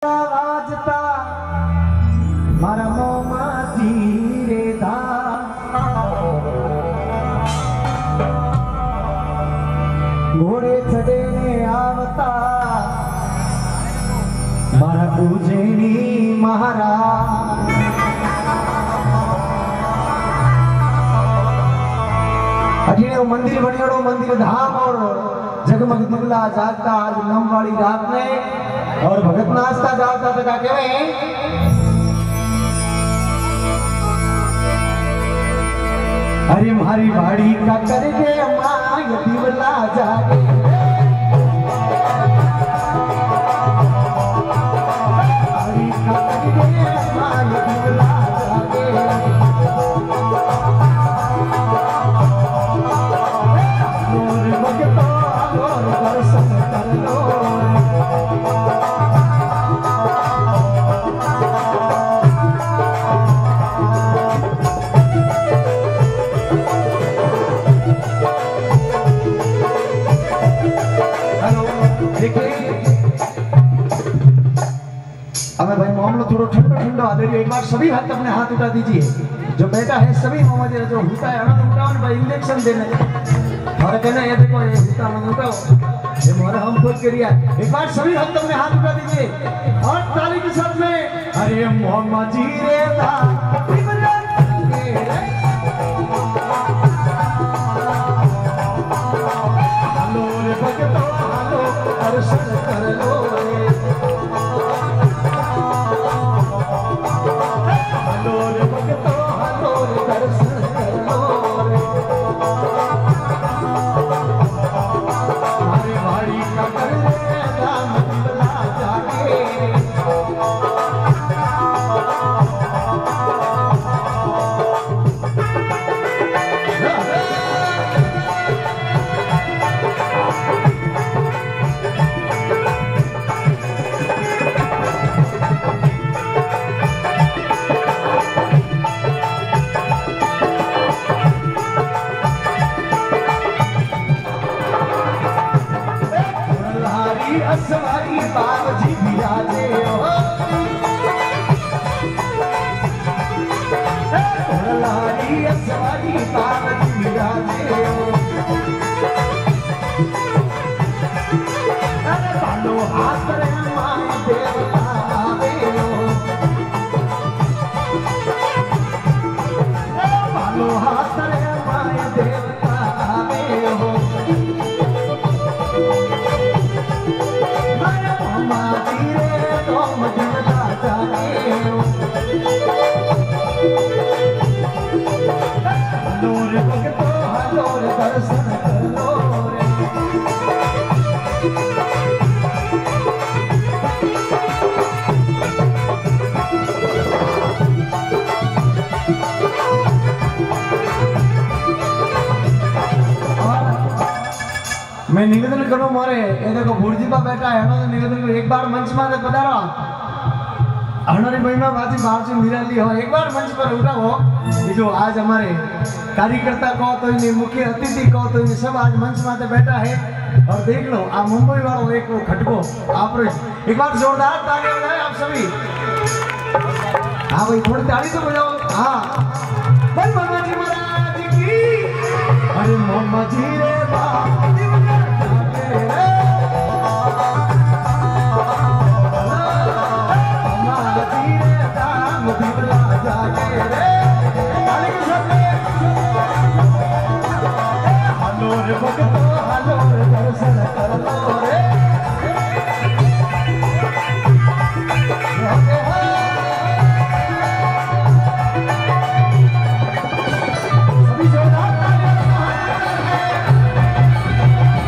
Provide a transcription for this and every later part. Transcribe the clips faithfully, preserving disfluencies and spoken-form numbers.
वाजता मारा मोमा धीरे था घोड़े चढ़े ने आवता मारा पूजनी महारा अजी वो मंदिर बनियोड़ो मंदिर धाम और जगमग दिवला जागता आज नम वाली रात में और भगत नाचता जाता तो क्या कहे अरे मारी भाड़ी का करके माँ ये दिवला जागे भाड़ी का करके माँ ये दिवला जागे लोर भगतो लोर दर्शन कर लो हमें भाई मामला थोड़ा ठंडा ठंडा आ रही है। एक बार सभी हाथ अपने हाथ उठा दीजिए जो बेटा है सभी मामा जी जो होता है ना उठाओ भाई इंजेक्शन देने और कहना ये देखो ये होता मन उठाओ ये मोरा हम खुद करिया एक बार सभी हाथ अपने हाथ उठा दीजिए और ताली के साथ में अरे मामा जी रे दा हेलो रे भगतो हेलो दर्शन कर लो सवारी बाबजी बिराजे हो लारी सवारी बाबजी बिराजे हो अरे बालो हाथ रे मां देवता आवे हो बालो हाथ रे मां देवता आवे हो दर्शन कर लो मैं निवेदन करूं मोरे ये देखो भुर्जी पर बैठा है ना तो निवेदन करूं एक बार मंच में पधारो हमारी महिमा बाजी बाजी निराली हो एक बार मंच पर उठा हो ये जो आज हमारे कार्यकर्ता कहो तो इन्हें मुख्य अतिथि कहो तो इन्हें सब आज मंच में बैठा है और देख लो आप मुंबई वालों एक खटको आप एक बार जोरदार ताली बजाएं आप सभी हाँ भाई थोड़ी ताली तो बजाओ हाँ भाई मामा जी महाराज की अरे मामा जी रे दर्शन कर लो रे सभी जोरदार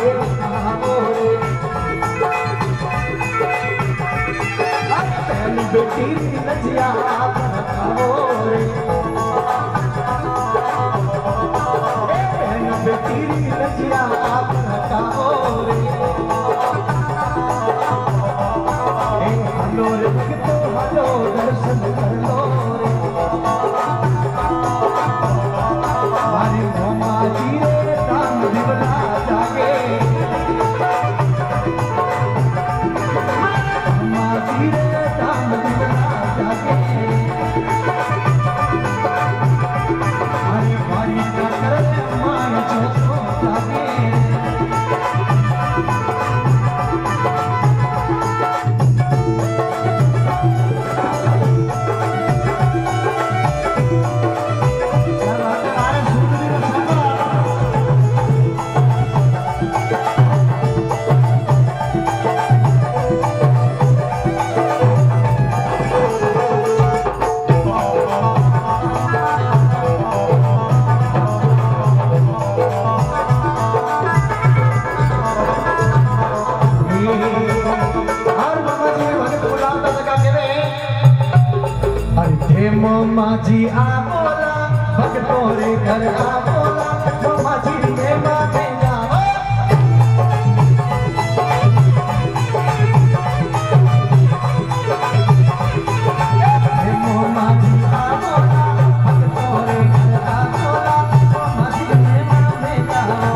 उठाओ रे बहन बेटी नजिया बनाओ रे बहन बेटी नजिया बनाओ रे हलो रे भक्तो हलो दर्शन कर लो रे हमारी मोमा जी रे काम दिवला जागे मोमा जी रे काम दिवला जागे हमारी भारी का कर मान जो जागे मोमा जी आ बोला भक्तों रे घर आ बोला मोमा जी ने माथे जाओ मोमा जी आ बोला भक्तों रे घर आ बोला मोमा जी ने माथे जाओ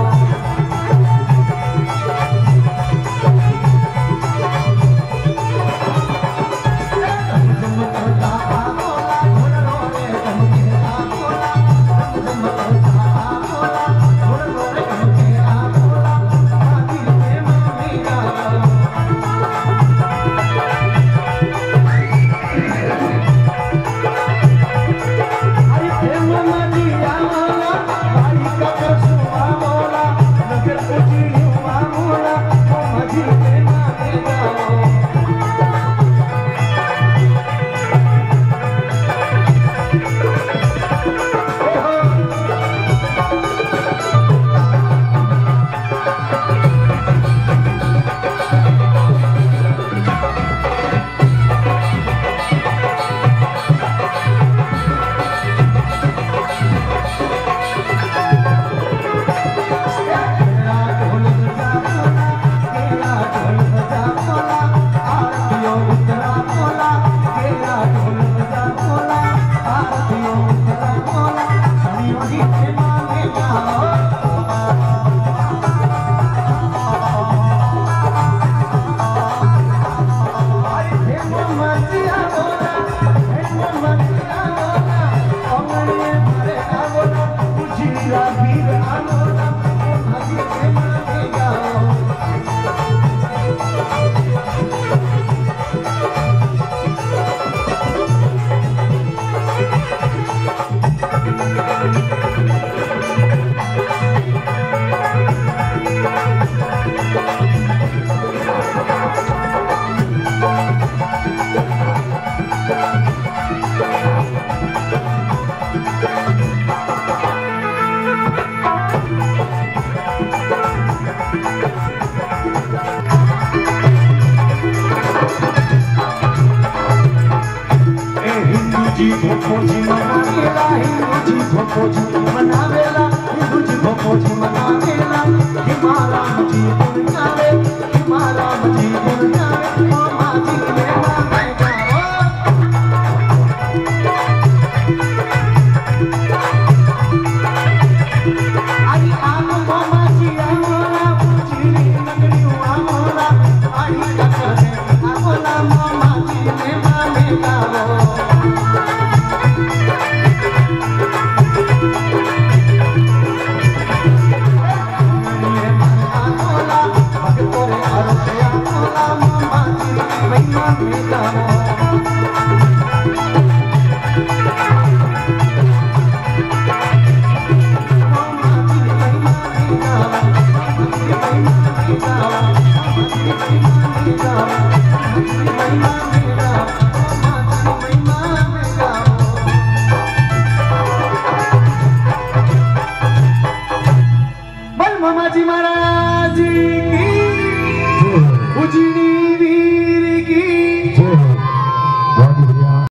भोजी मनावेला हिंदूजी भोजी मनावेला हिंदूजी भोजी मनावेला हिमालय जी गुणगावे हिमालय जी गुणगावे मामा जी ने मामे गाओ आई आम मामा जी आमोला पूछी नगरी आमोला आई कचरे आमोला मामा जी ने मामे गाओ मामा जी महाराज जी की उजनी